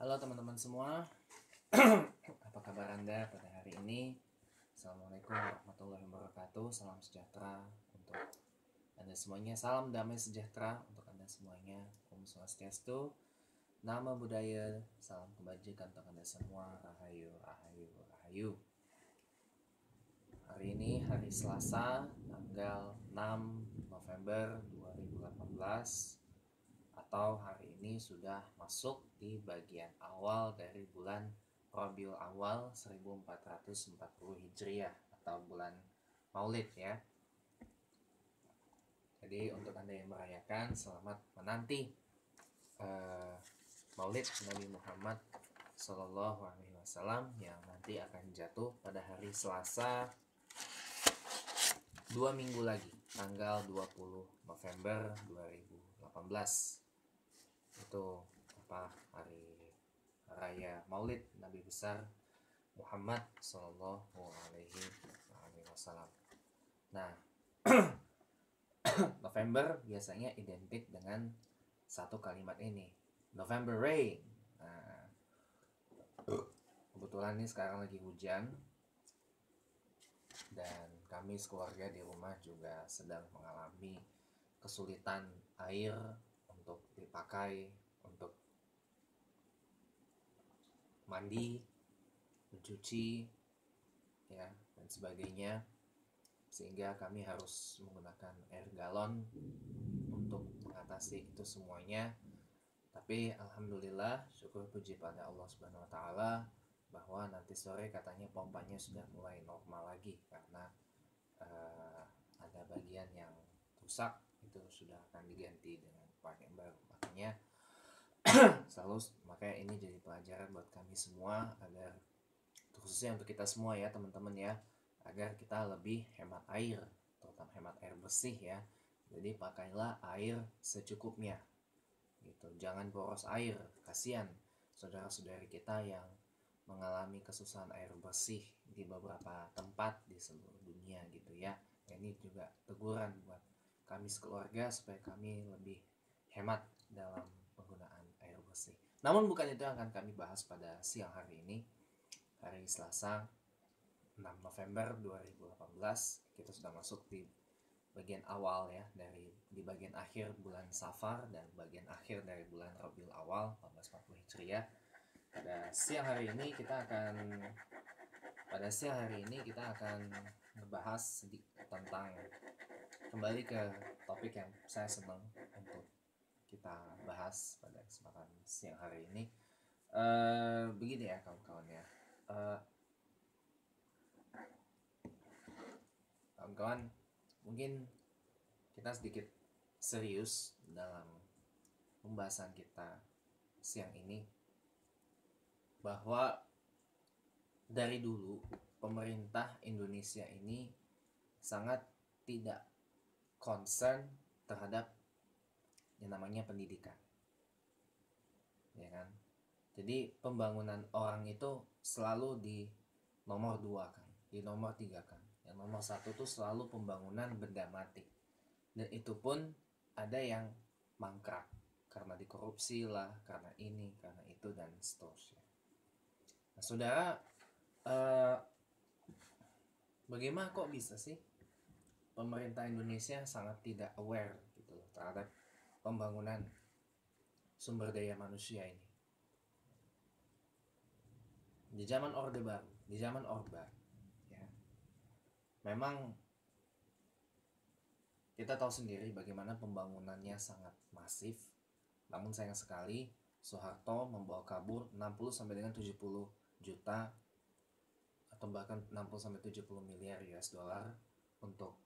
Halo teman-teman semua, apa kabar Anda pada hari ini? Assalamualaikum warahmatullahi wabarakatuh, salam sejahtera untuk Anda semuanya, salam damai sejahtera untuk Anda semuanya, Om Swastiastu, Nama Budaya, salam kebajikan untuk Anda semua, Rahayu, Rahayu, Rahayu. Hari ini hari Selasa, tanggal 6 November 2018, atau hari ini sudah masuk di bagian awal dari bulan Rabiul Awal 1440 Hijriah atau bulan Maulid ya. Jadi untuk Anda yang merayakan, selamat menanti Maulid Nabi Muhammad Sallallahu Alaihi Wasallam yang nanti akan jatuh pada hari Selasa 2 minggu lagi, tanggal 20 November 2018. Itu hari raya Maulid Nabi besar Muhammad Sallallahu Alaihi Wasallam. Nah, November biasanya identik dengan satu kalimat ini, November Rain. Nah, kebetulan ini sekarang lagi hujan dan kami sekeluarga di rumah juga sedang mengalami kesulitan air untuk dipakai untuk mandi, mencuci, ya dan sebagainya, sehingga kami harus menggunakan air galon untuk mengatasi itu semuanya. Tapi alhamdulillah, syukur puji pada Allah Subhanahu wa taala bahwa nanti sore katanya pompanya sudah mulai normal lagi karena ada bagian yang rusak, itu sudah akan diganti dengan part yang baru. Makanya ini jadi pelajaran buat kami semua, agar khususnya untuk kita semua ya teman-teman ya, agar kita lebih hemat air, terutama hemat air bersih ya. Jadi pakailah air secukupnya gitu, jangan boros air. Kasihan saudara-saudari kita yang mengalami kesusahan air bersih di beberapa tempat di seluruh dunia gitu ya. Ini juga teguran buat kami sekeluarga supaya kami lebih hemat dalam penggunaan air bersih. Namun bukan itu yang akan kami bahas pada siang hari ini, hari Selasa 6 November 2018. Kita sudah masuk di bagian awal ya, di bagian akhir bulan Safar dan bagian akhir dari bulan Rabiul Awal 1440 Hijriah. Pada siang hari ini kita akan ngebahas sedikit tentang, kembali ke topik yang saya senang untuk kita bahas pada kesempatan siang hari ini. Begini ya kawan-kawan ya, kawan-kawan, mungkin kita sedikit serius dalam pembahasan kita siang ini, bahwa dari dulu pemerintah Indonesia ini sangat tidak concern terhadap yang namanya pendidikan, ya kan? Jadi pembangunan orang itu selalu di nomor 2 kan, di nomor 3 kan. Yang nomor 1 tuh selalu pembangunan benda mati, dan itu pun ada yang mangkrak karena dikorupsi lah, karena ini, karena itu, dan seterusnya. Nah saudara, bagaimana kok bisa sih pemerintah Indonesia sangat tidak aware gitu loh terhadap pembangunan sumber daya manusia ini di zaman Orde Baru, di zaman Orba ya. Memang kita tahu sendiri bagaimana pembangunannya sangat masif, namun sayang sekali Soeharto membawa kabur 60 sampai dengan 70 juta atau bahkan 60 sampai 70 miliar US dollar untuk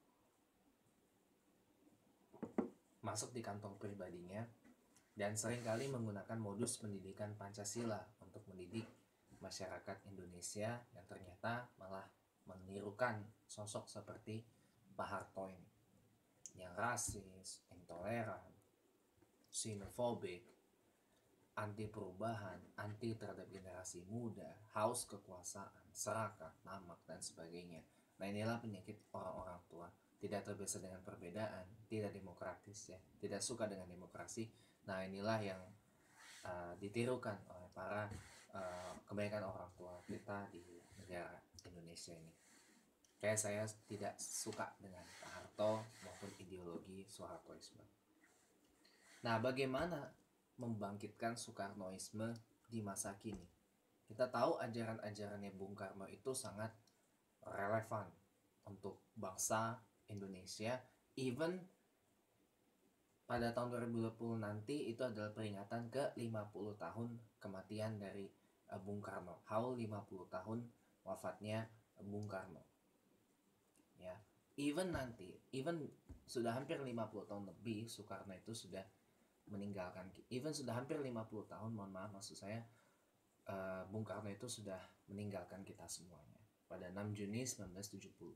masuk di kantong pribadinya, dan seringkali menggunakan modus pendidikan Pancasila untuk mendidik masyarakat Indonesia yang ternyata malah menirukan sosok seperti Pak Harto ini yang rasis, intoleran, xenofobik, anti perubahan, anti terhadap generasi muda, haus kekuasaan, serakah, tamak, dan sebagainya. Nah inilah penyakit orang-orang tua, tidak terbiasa dengan perbedaan, tidak demokratis ya, tidak suka dengan demokrasi. Nah inilah yang ditirukan oleh para kebanyakan orang tua kita di negara Indonesia ini. Kayak saya tidak suka dengan Pak Harto maupun ideologi Soehartoisme. Nah, bagaimana membangkitkan Soekarnoisme di masa kini? Kita tahu ajaran-ajarannya Bung Karno itu sangat relevan untuk bangsa Indonesia. Even pada tahun 2020 nanti itu adalah peringatan ke 50 tahun kematian dari Bung Karno. Haul 50 tahun wafatnya Bung Karno. Ya, even sudah hampir 50 tahun lebih Soekarno itu sudah meninggalkan, even sudah hampir 50 tahun, mohon maaf maksud saya, Bung Karno itu sudah meninggalkan kita semuanya pada 6 Juni 1970.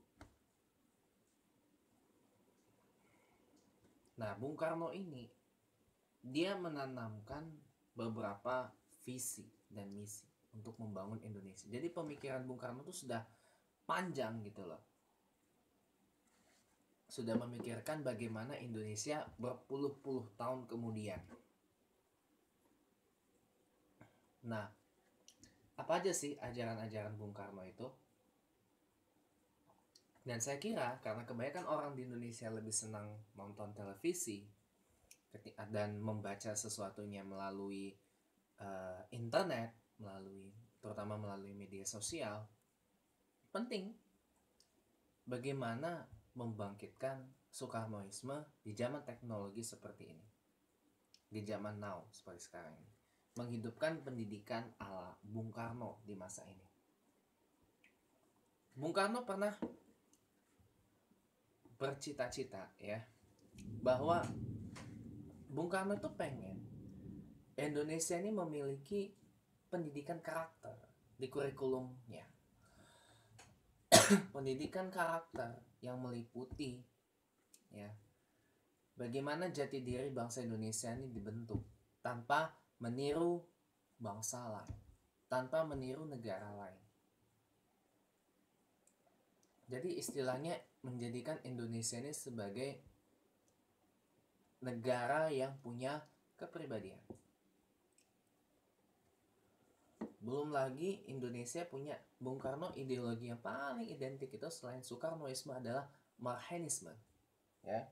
Nah, Bung Karno ini dia menanamkan beberapa visi dan misi untuk membangun Indonesia. Jadi pemikiran Bung Karno itu sudah panjang gitu loh. Sudah memikirkan bagaimana Indonesia berpuluh-puluh tahun kemudian. Nah, apa aja sih ajaran-ajaran Bung Karno itu? Dan saya kira karena kebanyakan orang di Indonesia lebih senang nonton televisi dan membaca sesuatunya melalui internet, terutama melalui media sosial, penting bagaimana membangkitkan Soekarnoisme di zaman teknologi seperti ini, di zaman now seperti sekarang ini, menghidupkan pendidikan ala Bung Karno di masa ini. Bung Karno pernah bercita-cita ya bahwa Bung Karno itu pengen Indonesia ini memiliki pendidikan karakter di kurikulumnya. Pendidikan karakter yang meliputi ya bagaimana jati diri bangsa Indonesia ini dibentuk tanpa meniru bangsa lain, tanpa meniru negara lain. Jadi istilahnya menjadikan Indonesia ini sebagai negara yang punya kepribadian. Belum lagi Indonesia punya, Bung Karno ideologi yang paling identik itu selain Soekarnoisme adalah Marxisme. Ya.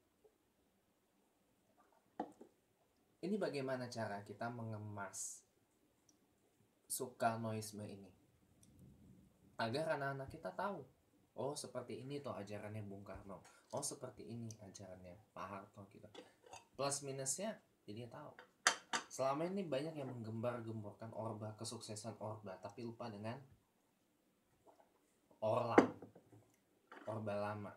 Ini bagaimana cara kita mengemas Soekarnoisme ini agar anak-anak kita tahu, oh seperti ini tuh ajarannya Bung Karno, oh seperti ini ajarannya Pak Harto gitu. Plus minusnya jadi tahu. Selama ini banyak yang menggembar-gemborkan Orba, kesuksesan Orba, tapi lupa dengan Orba lama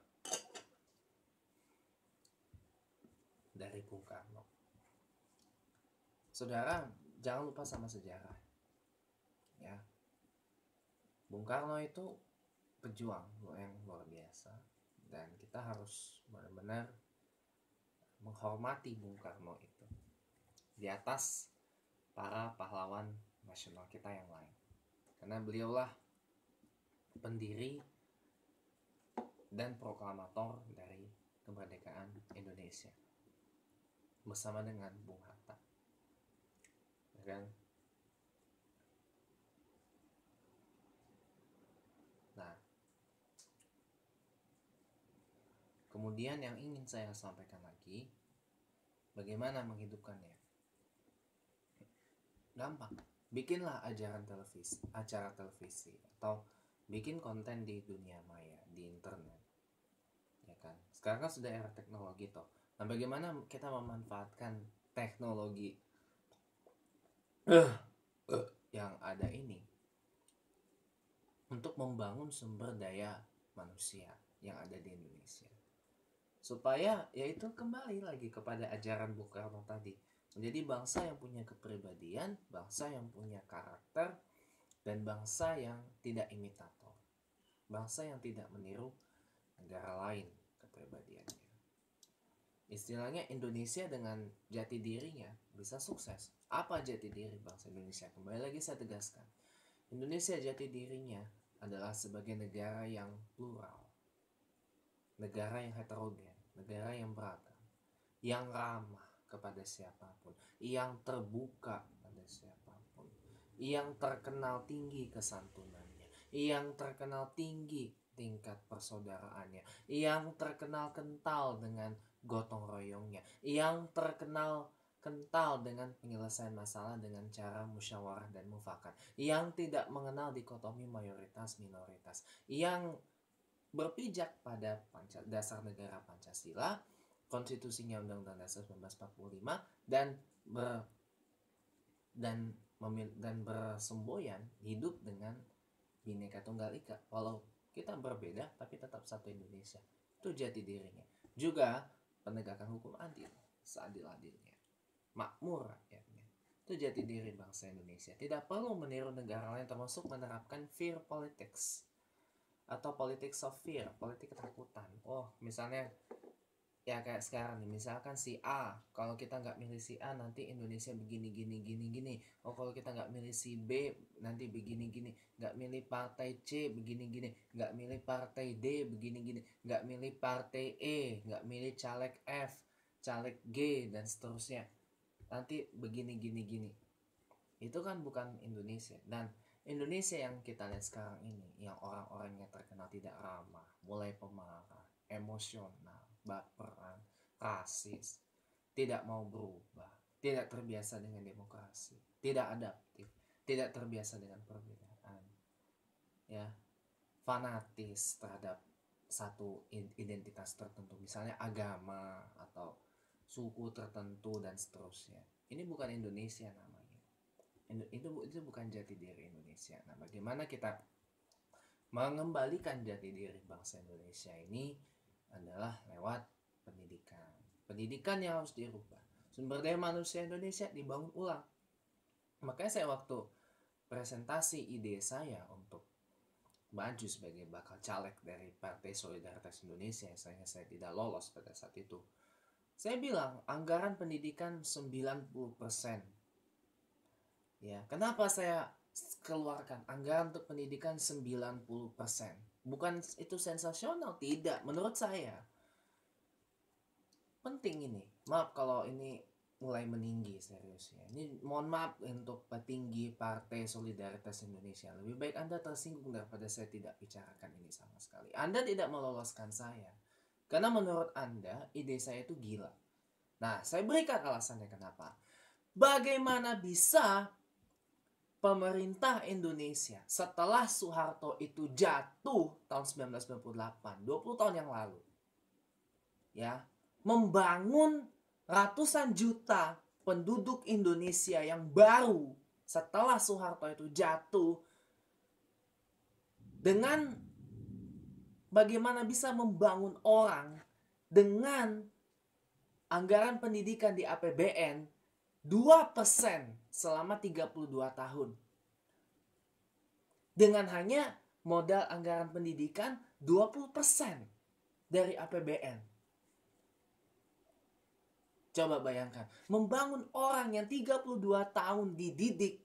dari Bung Karno. Saudara, jangan lupa sama sejarah. Ya. Bung Karno itu pejuang yang luar biasa dan kita harus benar-benar menghormati Bung Karno itu di atas para pahlawan nasional kita yang lain, karena beliaulah pendiri dan proklamator dari kemerdekaan Indonesia bersama dengan Bung Hatta, kan? Nah, kemudian yang ingin saya sampaikan lagi, bagaimana menghidupkannya? Gampang, bikinlah acara televisi atau bikin konten di dunia maya, di internet, ya kan? Sekarang kan sudah era teknologi toh. Nah, bagaimana kita memanfaatkan teknologi yang ada ini untuk membangun sumber daya manusia yang ada di Indonesia, supaya yaitu kembali lagi kepada ajaran Bung Karno tadi, menjadi bangsa yang punya kepribadian, bangsa yang punya karakter, dan bangsa yang tidak imitator, bangsa yang tidak meniru negara lain kepribadiannya. Istilahnya Indonesia dengan jati dirinya bisa sukses. Apa jati diri bangsa Indonesia? Kembali lagi saya tegaskan, Indonesia jati dirinya adalah sebagai negara yang plural, negara yang heterogen, negara yang beragam, yang ramah kepada siapapun, yang terbuka pada siapapun, yang terkenal tinggi kesantunannya, yang terkenal tinggi tingkat persaudaraannya, yang terkenal kental dengan gotong royongnya, yang terkenal kental dengan penyelesaian masalah dengan cara musyawarah dan mufakat, yang tidak mengenal dikotomi mayoritas minoritas, yang berpijak pada dasar negara Pancasila, konstitusinya Undang-Undang Dasar 1945, dan ber dan dan bersemboyan hidup dengan Bhinneka Tunggal Ika. Walau kita berbeda tapi tetap satu Indonesia. Itu jati dirinya. Juga penegakan hukum adil seadil-adilnya. Makmur rakyatnya. Itu jati diri bangsa Indonesia. Tidak perlu meniru negara lain, termasuk menerapkan fear politics atau politics of fear, politik ketakutan. Oh, misalnya ya kayak sekarang nih, misalkan si A, kalau kita nggak milih si A nanti Indonesia begini gini gini gini. Oh, kalau kita nggak milih si B nanti begini gini. Nggak milih partai C begini gini. Nggak milih partai D begini gini. Nggak milih partai E, nggak milih caleg F, caleg G, dan seterusnya. Nanti begini gini gini. Itu kan bukan Indonesia. Dan Indonesia yang kita lihat sekarang ini, yang orang-orangnya terkenal tidak ramah, mulai pemarah, emosional, baperan, rasis, tidak mau berubah, tidak terbiasa dengan demokrasi, tidak adaptif, tidak terbiasa dengan perbedaan, ya, fanatis terhadap satu identitas tertentu, misalnya agama atau suku tertentu dan seterusnya. Ini bukan Indonesia namanya. Itu bukan jati diri Indonesia. Nah, bagaimana kita mengembalikan jati diri bangsa Indonesia ini adalah lewat pendidikan. Pendidikan yang harus dirubah. Sumber daya manusia Indonesia dibangun ulang. Makanya saya waktu presentasi ide saya untuk maju sebagai bakal caleg dari Partai Solidaritas Indonesia, sayangnya saya tidak lolos pada saat itu. Saya bilang anggaran pendidikan 90%. Ya, kenapa saya keluarkan anggaran untuk pendidikan 90%? Bukan itu sensasional, tidak. Menurut saya penting ini. Maaf kalau ini mulai meninggi seriusnya. Ini mohon maaf untuk petinggi Partai Solidaritas Indonesia. Lebih baik Anda tersinggung daripada saya tidak bicarakan ini sama sekali. Anda tidak meloloskan saya. Karena menurut Anda ide saya itu gila. Nah, saya berikan alasannya kenapa. Bagaimana bisa pemerintah Indonesia setelah Soeharto itu jatuh tahun 1998, 20 tahun yang lalu, ya, membangun ratusan juta penduduk Indonesia yang baru setelah Soeharto itu jatuh, dengan bagaimana bisa membangun orang dengan anggaran pendidikan di APBN 2% selama 32 tahun. Dengan hanya modal anggaran pendidikan 20% dari APBN. Coba bayangkan, membangun orang yang 32 tahun dididik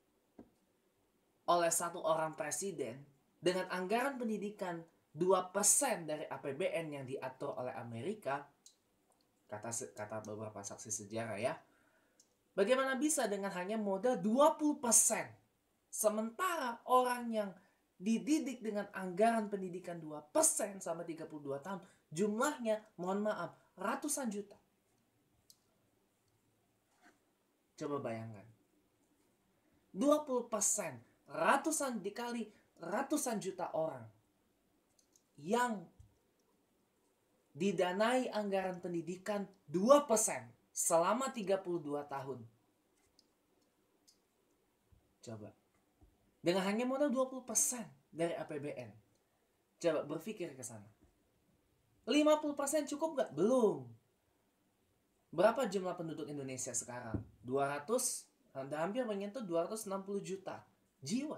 oleh satu orang presiden dengan anggaran pendidikan 2% dari APBN yang diatur oleh Amerika, kata beberapa saksi sejarah ya. Bagaimana bisa dengan hanya modal 20%? Sementara orang yang dididik dengan anggaran pendidikan 2% selama 32 tahun, jumlahnya, mohon maaf, ratusan juta. Coba bayangkan. 20%, ratusan dikali ratusan juta orang yang didanai anggaran pendidikan 2% selama 32 tahun. Coba. Dengan hanya modal 20% dari APBN. Coba berpikir ke sana. 50% cukup gak? Belum. Berapa jumlah penduduk Indonesia sekarang? 200, hampir menyentuh 260 juta jiwa.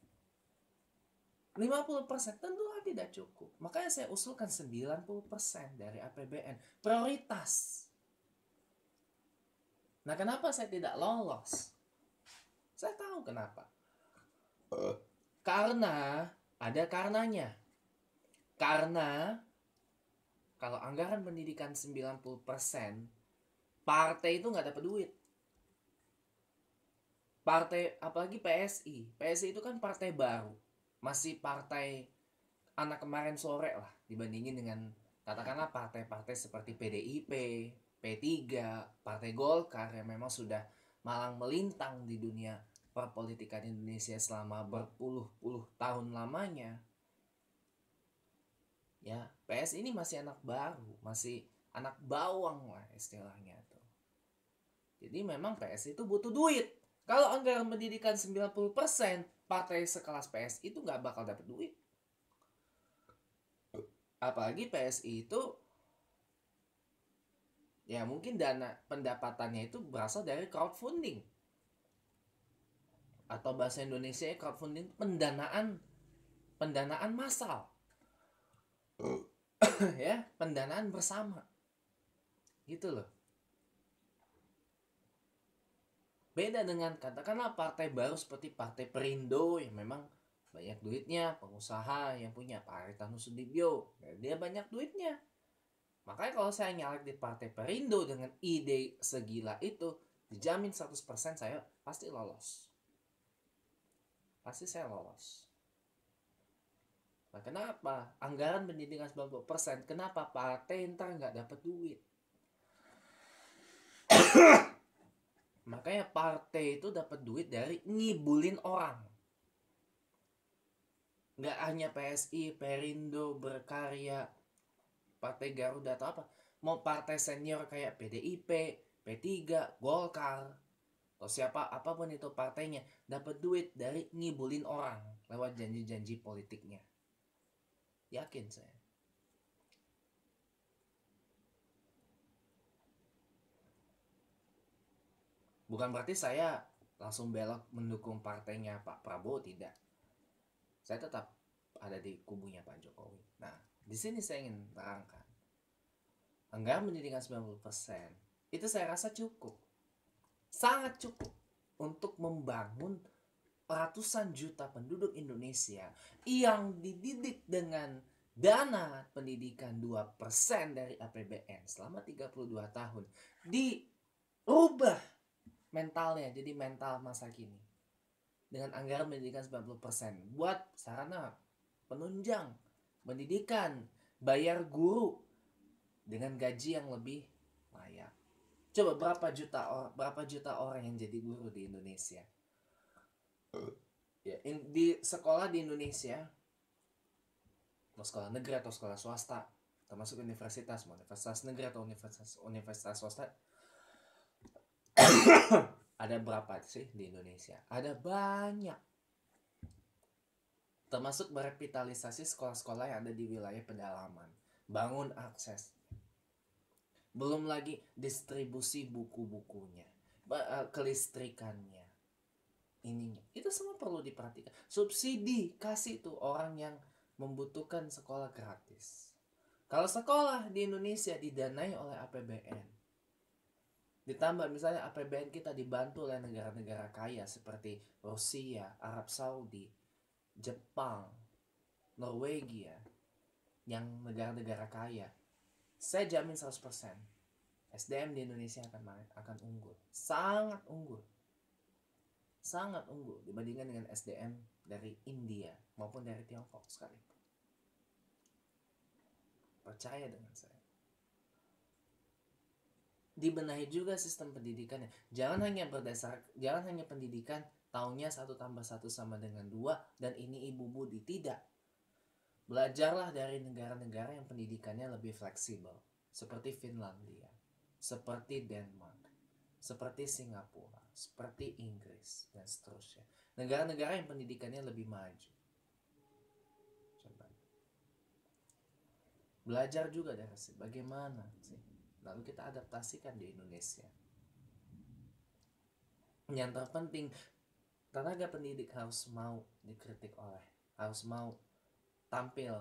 50% tentu tidak cukup. Makanya saya usulkan 90% dari APBN. Prioritas. Nah, kenapa saya tidak lolos? Saya tahu kenapa. Karena ada karenanya. Karena kalau anggaran pendidikan 90%, partai itu nggak dapat duit. Partai, apalagi PSI itu kan partai baru, masih partai anak kemarin sore lah dibandingin dengan katakanlah partai-partai seperti PDIP, P3, Partai Golkar yang memang sudah malang melintang di dunia perpolitikan Indonesia selama berpuluh-puluh tahun lamanya. Ya, PS ini masih anak baru, masih anak bawang lah istilahnya tuh. Jadi memang PS itu butuh duit. Kalau anggaran pendidikan 90%, partai sekelas PS itu nggak bakal dapat duit. Apalagi PSI itu ya mungkin dana pendapatannya itu berasal dari crowdfunding. Atau bahasa Indonesia crowdfunding, pendanaan massal. Ya, pendanaan bersama. Gitu loh. Beda dengan katakanlah partai baru seperti Partai Perindo yang memang banyak duitnya, pengusaha yang punya Pak Haritanu Sudibyo, dia banyak duitnya. Makanya kalau saya nyalek di Partai Perindo dengan ide segila itu, dijamin 100% saya pasti lolos. Pasti saya lolos. Nah kenapa? Anggaran pendidikan 90%, kenapa partai ntar nggak dapat duit? Makanya partai itu dapat duit dari ngibulin orang. Nggak hanya PSI, Perindo, Berkarya, Partai Garuda atau apa. Mau partai senior kayak PDIP, P3, Golkar, atau siapa apapun itu partainya, dapat duit dari ngibulin orang lewat janji-janji politiknya. Yakin saya. Bukan berarti saya langsung belok mendukung partainya Pak Prabowo, tidak. Saya tetap ada di kubunya Pak Jokowi. Nah, di sini saya ingin terangkan. Anggaran pendidikan 90% itu saya rasa cukup. Sangat cukup untuk membangun ratusan juta penduduk Indonesia yang dididik dengan dana pendidikan 2% dari APBN selama 32 tahun. Dirubah mentalnya jadi mental masa kini dengan anggaran pendidikan 90% buat sarana penunjang pendidikan, bayar guru dengan gaji yang lebih layak. Coba berapa juta orang yang jadi guru di Indonesia? Ya, di sekolah di Indonesia, mau sekolah negeri atau sekolah swasta, termasuk universitas, mau universitas negeri atau universitas swasta, ada berapa sih di Indonesia? Ada banyak. Termasuk merevitalisasi sekolah-sekolah yang ada di wilayah pedalaman, bangun akses. Belum lagi distribusi buku-bukunya, kelistrikannya, ininya. Itu semua perlu diperhatikan. Subsidi kasih tuh orang yang membutuhkan sekolah gratis. Kalau sekolah di Indonesia didanai oleh APBN, ditambah misalnya APBN kita dibantu oleh negara-negara kaya seperti Rusia, Arab Saudi, Jepang, Norwegia, yang negara-negara kaya, saya jamin 100% SDM di Indonesia akan unggul. Sangat unggul. Sangat unggul dibandingkan dengan SDM dari India maupun dari Tiongkok sekalipun. Percaya dengan saya. Dibenahi juga sistem pendidikannya. Jangan hanya pendidikan tahunnya 1+1 sama dengan 2 dan ini ibu budi, tidak. Belajarlah dari negara-negara yang pendidikannya lebih fleksibel, seperti Finlandia, seperti Denmark, seperti Singapura, seperti Inggris, dan seterusnya. Negara-negara yang pendidikannya lebih maju. Coba belajar juga dari bagaimana sih, lalu kita adaptasikan di Indonesia. Yang terpenting, tenaga pendidik harus mau dikritik harus mau tampil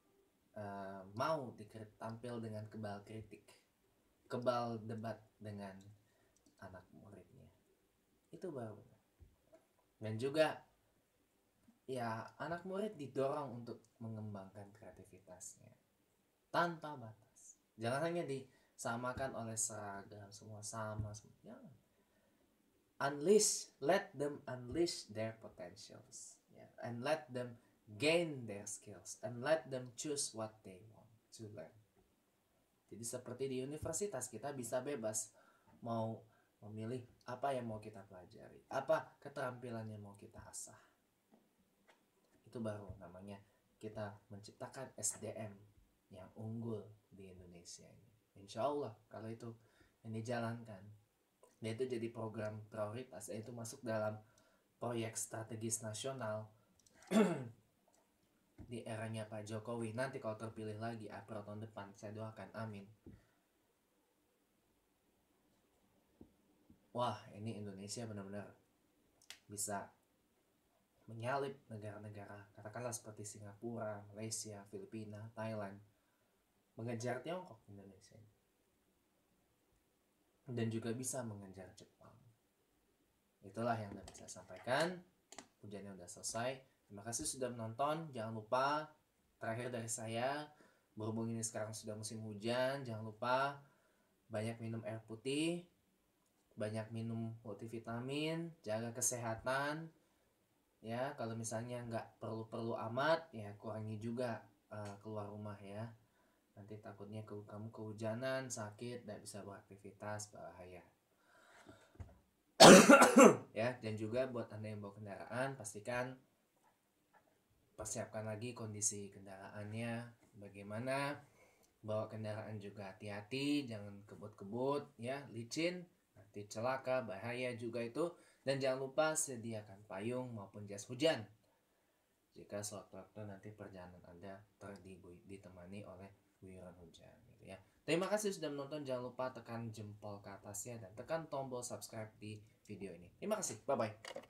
tampil dengan kebal kritik, kebal debat dengan anak muridnya. Itu baru benar. Dan juga ya anak murid didorong untuk mengembangkan kreativitasnya tanpa batas. Jangan hanya disamakan oleh seragam, semua sama. Jangan. let them unleash their potentials, yeah, and let them gain their skills, and let them choose what they want to learn. Jadi seperti di universitas kita bisa bebas mau memilih apa yang mau kita pelajari, apa keterampilan yang mau kita asah. Itu baru namanya kita menciptakan SDM yang unggul di Indonesia ini. Insya Allah kalau itu yang dijalankan, dan itu jadi program prioritas, itu masuk dalam proyek strategis nasional di eranya Pak Jokowi. Nanti kalau terpilih lagi April tahun depan, saya doakan, amin. Wah, ini Indonesia benar-benar bisa menyalip negara-negara, katakanlah seperti Singapura, Malaysia, Filipina, Thailand, mengejar Tiongkok Indonesia, dan juga bisa mengejar Jepang. Itulah yang dapat saya sampaikan. Hujannya udah selesai. Terima kasih sudah menonton. Jangan lupa, terakhir dari saya, berhubung ini sekarang sudah musim hujan, jangan lupa banyak minum air putih, banyak minum multivitamin, jaga kesehatan. Ya, kalau misalnya nggak perlu-perlu amat, ya kurangi juga keluar rumah ya. Nanti takutnya kamu kehujanan, sakit, nggak bisa beraktivitas, bahaya. Ya, dan juga buat Anda yang bawa kendaraan, pastikan persiapkan lagi kondisi kendaraannya bagaimana. Bawa kendaraan juga hati-hati, jangan kebut-kebut ya, licin, nanti celaka, bahaya juga itu. Dan jangan lupa sediakan payung maupun jas hujan jika sewaktu-waktu nanti perjalanan Anda ditemani oleh guyuran hujan gitu ya. Terima kasih sudah menonton. Jangan lupa tekan jempol ke atasnya dan tekan tombol subscribe di video ini. Terima kasih. Bye bye.